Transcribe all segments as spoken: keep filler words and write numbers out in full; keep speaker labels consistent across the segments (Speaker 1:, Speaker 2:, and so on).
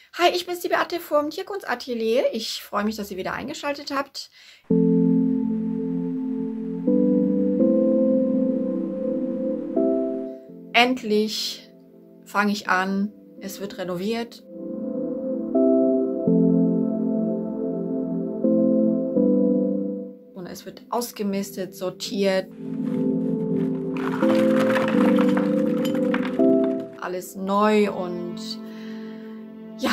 Speaker 1: Hi, ich bin's, die Beate vom Tierkunstatelier. Ich freue mich, dass ihr wieder eingeschaltet habt. Endlich fange ich an. Es wird renoviert. Und es wird ausgemistet, sortiert. Alles neu und ja.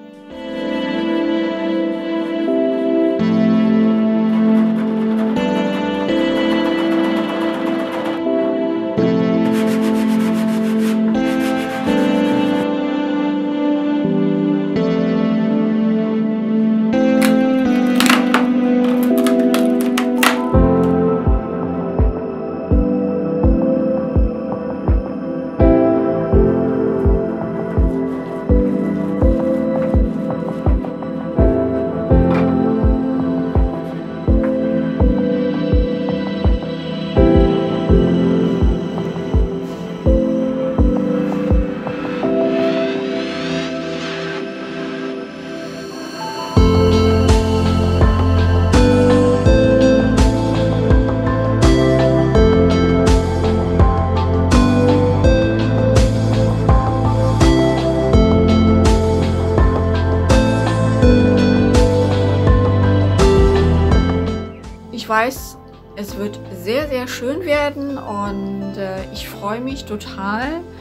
Speaker 1: Ich weiß, es wird sehr, sehr schön werden und äh, ich freue mich total.